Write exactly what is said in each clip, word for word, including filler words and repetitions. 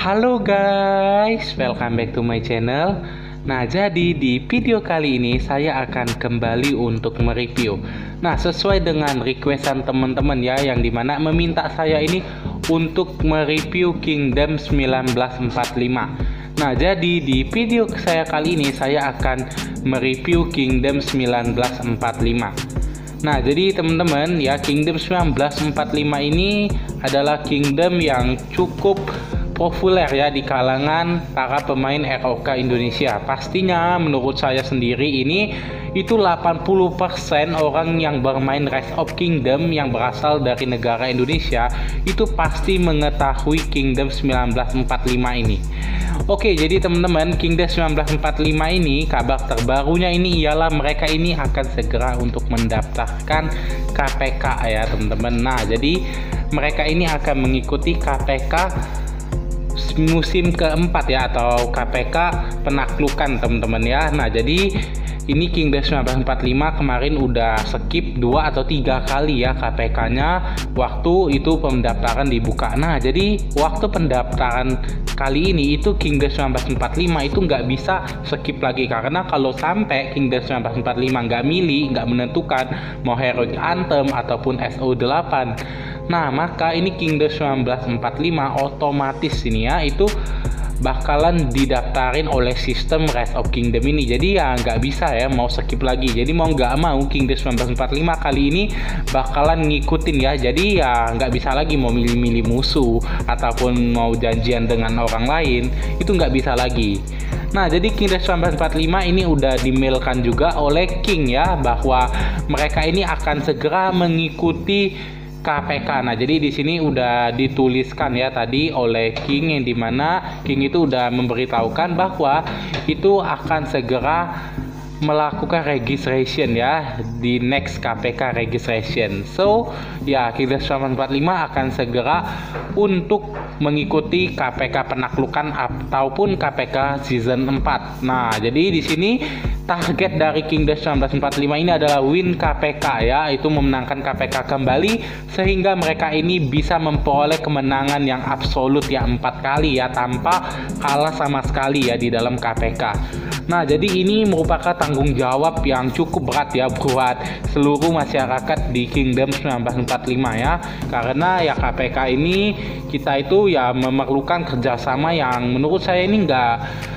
Halo guys, welcome back to my channel. Nah, jadi di video kali ini saya akan kembali untuk mereview. Nah, sesuai dengan requestan teman-teman ya, yang dimana meminta saya ini untuk mereview Kingdom seribu sembilan ratus empat puluh lima. Nah, jadi di video saya kali ini saya akan mereview Kingdom seribu sembilan ratus empat puluh lima. Nah, jadi teman-teman ya, Kingdom seribu sembilan ratus empat puluh lima ini adalah kingdom yang cukup populer ya di kalangan para pemain R O K Indonesia. Pastinya menurut saya sendiri ini itu delapan puluh persen orang yang bermain Rise of Kingdom yang berasal dari negara Indonesia itu pasti mengetahui Kingdom seribu sembilan ratus empat puluh lima ini. Oke, jadi teman-teman, Kingdom seribu sembilan ratus empat puluh lima ini kabar terbarunya ini ialah mereka ini akan segera untuk mendaftarkan K P K ya teman-teman. Nah, jadi mereka ini akan mengikuti K P K musim keempat ya, atau K P K penaklukan teman-teman ya. Nah, jadi ini Kingdom seribu sembilan ratus empat puluh lima kemarin udah skip dua atau tiga kali ya K P K-nya waktu itu pendaftaran dibuka. Nah, jadi waktu pendaftaran kali ini itu Kingdom seribu sembilan ratus empat puluh lima itu nggak bisa skip lagi, karena kalau sampai Kingdom seribu sembilan ratus empat puluh lima nggak milih, nggak menentukan mau Heroic Anthem ataupun S O delapan, nah maka ini Kingdom seribu sembilan ratus empat puluh lima otomatis ini ya itu bakalan didaftarin oleh sistem Rise of Kingdom ini. Jadi ya nggak bisa ya mau skip lagi. Jadi mau nggak mau Kingdom seribu sembilan ratus empat puluh lima kali ini bakalan ngikutin ya. Jadi ya nggak bisa lagi mau milih-milih musuh ataupun mau janjian dengan orang lain, itu nggak bisa lagi. Nah, jadi Kingdom seribu sembilan ratus empat puluh lima ini udah dimailkan juga oleh King ya, bahwa mereka ini akan segera mengikuti K P K. Nah, jadi di sini udah dituliskan ya tadi oleh King, yang dimana King itu udah memberitahukan bahwa itu akan segera melakukan registration ya di next K P K registration. So ya, Kingdom seribu sembilan ratus empat puluh lima akan segera untuk mengikuti K P K penaklukan ataupun K P K season empat. Nah, jadi di sini target dari Kingdom seribu sembilan ratus empat puluh lima ini adalah win K P K ya, itu memenangkan K P K kembali sehingga mereka ini bisa memperoleh kemenangan yang absolut ya, empat kali ya tanpa kalah sama sekali ya di dalam K P K. Nah, jadi ini merupakan tanggung jawab yang cukup berat ya buat seluruh masyarakat di Kingdom seribu sembilan ratus empat puluh lima ya, karena ya K P K ini kita itu ya memerlukan kerjasama yang menurut saya ini enggak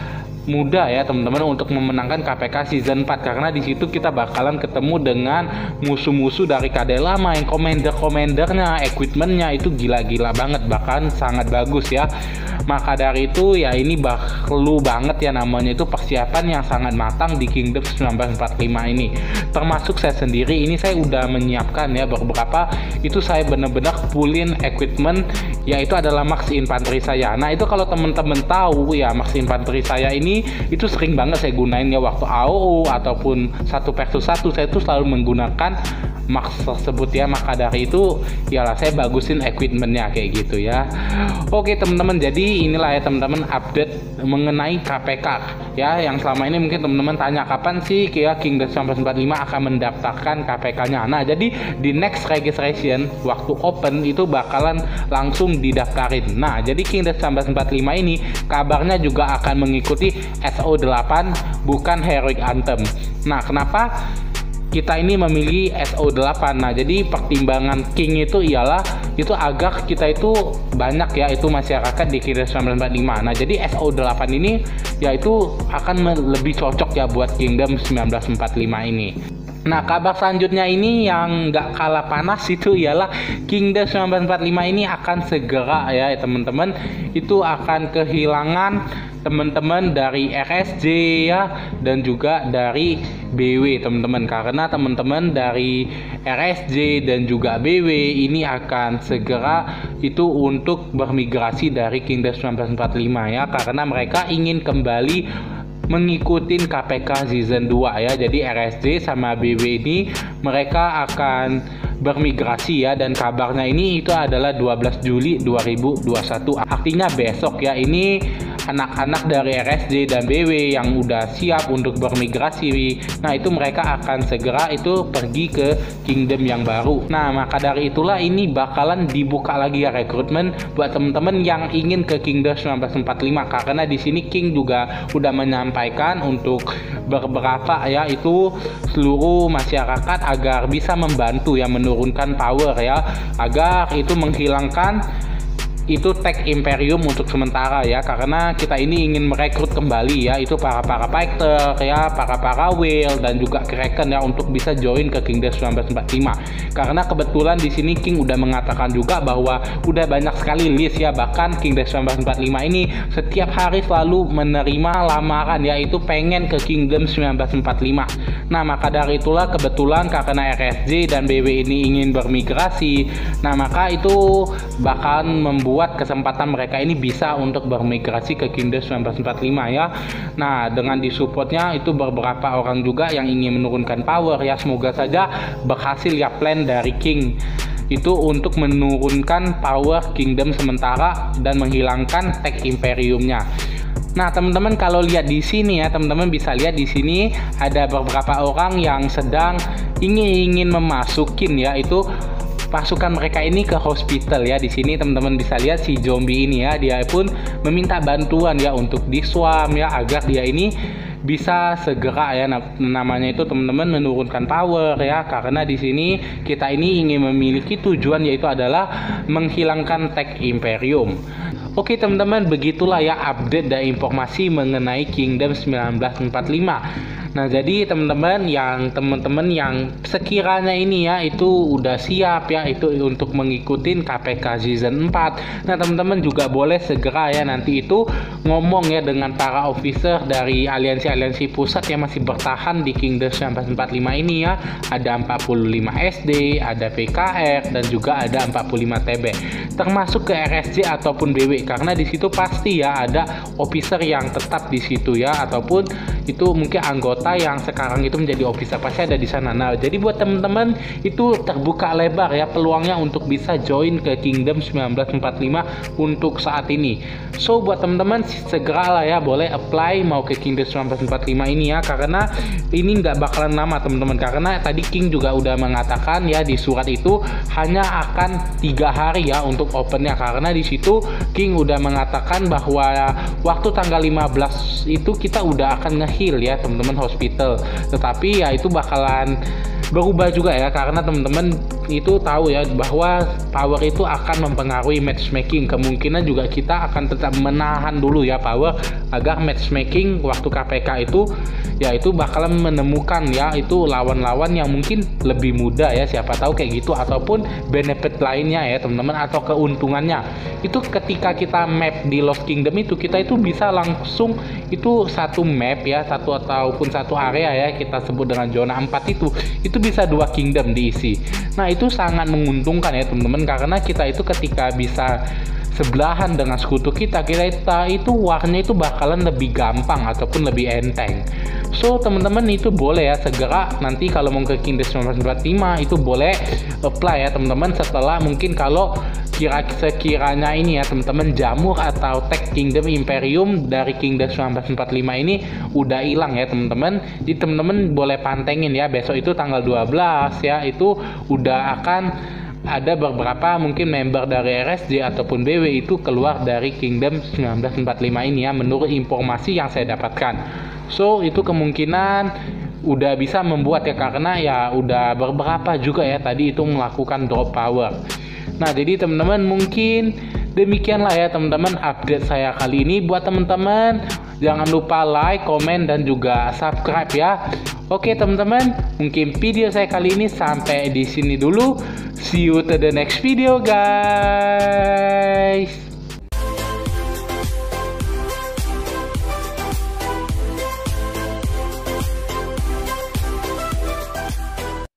mudah ya teman-teman untuk memenangkan K P K season empat, karena di situ kita bakalan ketemu dengan musuh-musuh dari K D lama yang commander-commandernya, equipmentnya itu gila-gila banget, bahkan sangat bagus ya. Maka dari itu ya ini perlu banget ya namanya itu persiapan yang sangat matang di Kingdom seribu sembilan ratus empat puluh lima ini. Termasuk saya sendiri ini saya udah menyiapkan ya beberapa, itu saya benar-benar fullin equipment, yaitu adalah max infanteri saya. Nah, itu kalau teman-teman tahu ya, max infanteri saya ini itu sering banget saya gunain ya waktu A O O ataupun satu versus satu, saya itu selalu menggunakan max tersebut ya. Maka dari itu ya lah saya bagusin equipmentnya kayak gitu ya. Oke teman-teman, jadi inilah ya teman-teman update mengenai K P K ya, yang selama ini mungkin teman-teman tanya kapan sih ya Kingdom seribu sembilan ratus empat puluh lima akan mendaftarkan K P K-nya. Nah, jadi di next registration waktu open itu bakalan langsung didaftarin. Nah, jadi Kingdom seribu sembilan ratus empat puluh lima ini kabarnya juga akan mengikuti S O delapan bukan Heroic Anthem. Nah, kenapa kita ini memilih S O delapan? Nah, jadi pertimbangan King itu ialah itu agar kita itu banyak ya itu masyarakat di Kingdom seribu sembilan ratus empat puluh lima. Nah, jadi S O delapan ini yaitu akan lebih cocok ya buat Kingdom seribu sembilan ratus empat puluh lima ini. Nah, kabar selanjutnya ini yang nggak kalah panas itu ialah Kingdom seribu sembilan ratus empat puluh lima ini akan segera ya teman-teman itu akan kehilangan teman-teman dari R S J ya, dan juga dari B W teman-teman, karena teman-teman dari R S J dan juga B W ini akan segera itu untuk bermigrasi dari Kingdom seribu sembilan ratus empat puluh lima ya, karena mereka ingin kembali mengikuti K P K season dua ya. Jadi R S J sama B W ini mereka akan bermigrasi ya, dan kabarnya ini itu adalah dua belas Juli dua ribu dua puluh satu, artinya besok ya. Ini anak-anak dari R S J dan B W yang udah siap untuk bermigrasi, nah itu mereka akan segera itu pergi ke kingdom yang baru. Nah maka dari itulah ini bakalan dibuka lagi ya rekrutmen buat teman-teman yang ingin ke Kingdom seribu sembilan ratus empat puluh lima, karena di sini King juga udah menyampaikan untuk beberapa ya itu seluruh masyarakat agar bisa membantu ya menurunkan power ya, agar itu menghilangkan itu tag Imperium untuk sementara ya, karena kita ini ingin merekrut kembali ya itu para para fighter ya, para para whale dan juga kraken ya untuk bisa join ke Kingdom seribu sembilan ratus empat puluh lima. Karena kebetulan di sini King udah mengatakan juga bahwa udah banyak sekali list ya, bahkan Kingdom seribu sembilan ratus empat puluh lima ini setiap hari selalu menerima lamaran ya itu pengen ke Kingdom seribu sembilan ratus empat puluh lima. Nah maka dari itulah kebetulan karena R S J dan B W ini ingin bermigrasi, nah maka itu bakal membuat buat kesempatan mereka ini bisa untuk bermigrasi ke Kingdom seribu sembilan ratus empat puluh lima ya. Nah dengan disupportnya itu beberapa orang juga yang ingin menurunkan power ya, semoga saja berhasil ya plan dari King itu untuk menurunkan power kingdom sementara dan menghilangkan tag Imperiumnya. Nah teman-teman kalau lihat di sini ya, teman-teman bisa lihat di sini ada beberapa orang yang sedang ingin ingin memasukin ya itu pasukan mereka ini ke hospital ya. Di sini teman-teman bisa lihat si zombie ini ya, dia pun meminta bantuan ya untuk diswam ya agar dia ini bisa segera ya, namanya itu teman-teman menurunkan power ya, karena di sini kita ini ingin memiliki tujuan yaitu adalah menghilangkan tag Imperium. Oke teman-teman, begitulah ya update dan informasi mengenai Kingdom seribu sembilan ratus empat puluh lima. Nah jadi teman-teman yang teman-teman yang sekiranya ini ya itu udah siap ya itu untuk mengikuti K P K season empat. Nah teman-teman juga boleh segera ya nanti itu ngomong ya dengan para officer dari aliansi-aliansi pusat yang masih bertahan di Kingdom seribu sembilan ratus empat puluh lima ini ya. Ada empat puluh lima S D, ada V K R dan juga ada empat puluh lima T B. Termasuk ke R S J ataupun B W, karena di situ pasti ya ada officer yang tetap di situ ya, ataupun itu mungkin anggota yang sekarang itu menjadi officer pasti ada di sana. Nah jadi buat teman-teman itu terbuka lebar ya peluangnya untuk bisa join ke Kingdom seribu sembilan ratus empat puluh lima untuk saat ini. So buat teman-teman segeralah ya boleh apply mau ke Kingdom seribu sembilan ratus empat puluh lima ini ya, karena ini nggak bakalan lama teman-teman, karena tadi King juga udah mengatakan ya di surat itu hanya akan tiga hari ya untuk opennya, karena di situ King udah mengatakan bahwa waktu tanggal lima belas itu kita udah akan nge-heal ya teman-teman hospital, tetapi ya itu bakalan berubah juga ya, karena teman-teman itu tahu ya bahwa power itu akan mempengaruhi matchmaking. Kemungkinan juga kita akan tetap menahan dulu ya power agar matchmaking waktu K P K itu ya itu bakalan menemukan ya itu lawan-lawan yang mungkin lebih mudah ya, siapa tahu kayak gitu, ataupun benefit lainnya ya teman-teman, atau keuntungannya itu ketika kita map di Lost Kingdom itu kita itu bisa langsung itu satu map ya, satu ataupun satu area ya kita sebut dengan zona empat itu itu bisa dua kingdom diisi. Nah itu sangat menguntungkan ya teman-teman, karena kita itu ketika bisa sebelahan dengan sekutu kita, kita itu warnanya itu bakalan lebih gampang ataupun lebih enteng. So teman-teman itu boleh ya segera nanti kalau mau ke Kingdom seribu sembilan ratus empat puluh lima itu boleh apply ya teman-teman, setelah mungkin kalau kira sekiranya ini ya teman-teman jamur atau tag Kingdom Imperium dari Kingdom seribu sembilan ratus empat puluh lima ini udah hilang ya teman-teman. Jadi teman-teman boleh pantengin ya, besok itu tanggal dua belas ya itu udah akan ada beberapa mungkin member dari R S J ataupun B W itu keluar dari Kingdom seribu sembilan ratus empat puluh lima ini ya, menurut informasi yang saya dapatkan. So itu kemungkinan udah bisa membuat ya, karena ya udah beberapa juga ya tadi itu melakukan drop power. Nah jadi teman-teman mungkin demikianlah ya teman-teman update saya kali ini. Buat teman-teman jangan lupa like, komen dan juga subscribe ya. Oke teman-teman, mungkin video saya kali ini sampai di sini dulu. See you to the next video guys.